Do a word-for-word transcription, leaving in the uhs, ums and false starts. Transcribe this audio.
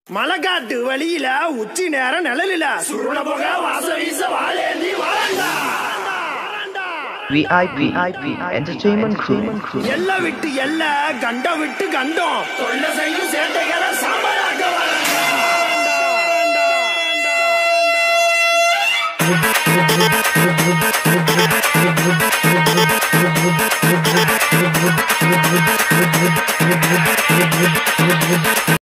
மலகாட்டு வழியில உச்சி நேரம் நிழலில சுருள போக வாச வீச வாழேந்தி வாழண்டா V I P Entertainment Crew எல்ல விட்டு எல்ல கண்டம் விட்டு கண்டம் தொல்லை செய்யும் சேட்டைகளை சாம்ப